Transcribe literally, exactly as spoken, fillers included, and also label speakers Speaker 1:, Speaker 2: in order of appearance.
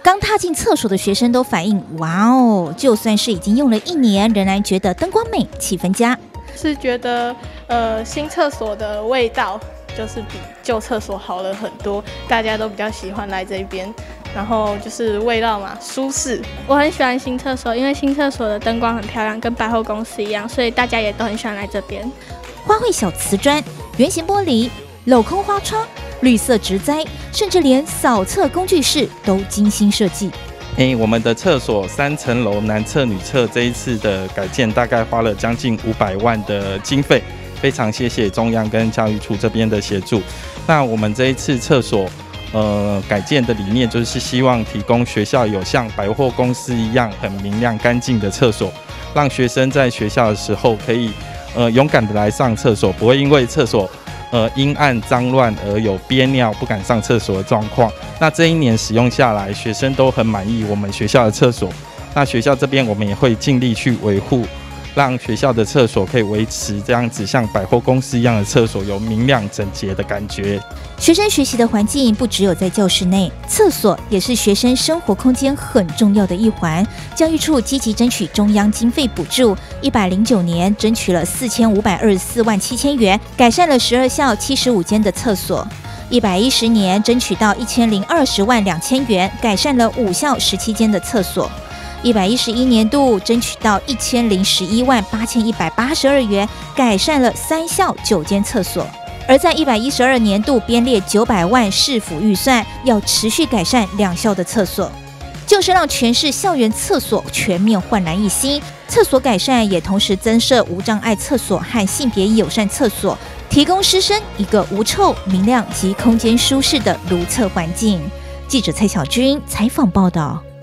Speaker 1: 刚踏进厕所的学生都反映：哇哦，就算是已经用了一年，仍然觉得灯光美，气氛佳。
Speaker 2: 是觉得呃新厕所的味道就是比旧厕所好了很多，大家都比较喜欢来这边。然后就是味道嘛，舒适。
Speaker 3: 我很喜欢新厕所，因为新厕所的灯光很漂亮，跟百货公司一样，所以大家也都很喜欢来这边。
Speaker 1: 花卉小瓷砖、圆形玻璃、镂空花窗、绿色植栽，甚至连扫厕工具室都精心设计。
Speaker 4: 诶，我们的厕所三层楼男厕女厕这一次的改建大概花了将近五百万的经费，非常谢谢中央跟教育处这边的协助。那我们这一次厕所呃改建的理念就是希望提供学校有像百货公司一样很明亮干净的厕所，让学生在学校的时候可以呃勇敢的来上厕所，不会因为厕所呃阴暗脏乱而有憋尿不敢上厕所的状况。那这一年使用下来，学生都很满意我们学校的厕所。那学校这边我们也会尽力去维护，让学校的厕所可以维持这样子像百货公司一样的厕所有明亮整洁的感觉。
Speaker 1: 学生学习的环境不只有在教室内，厕所也是学生生活空间很重要的一环。教育处积极争取中央经费补助，一百零九年争取了四千五百二十四万七千元，改善了十二校七十五间的厕所。一百一十年争取到一千零二十万两千元，改善了五校十七间的厕所。一百一十一年度争取到一千零十一万八千一百八十二元，改善了三校九间厕所。而在一百一十二年度编列九百万市府预算，要持续改善两校的厕所，就是让全市校园厕所全面焕然一新。厕所改善也同时增设无障碍厕所和性别友善厕所，提供师生一个无臭、明亮及空间舒适的如厕环境。记者蔡小军采访报道。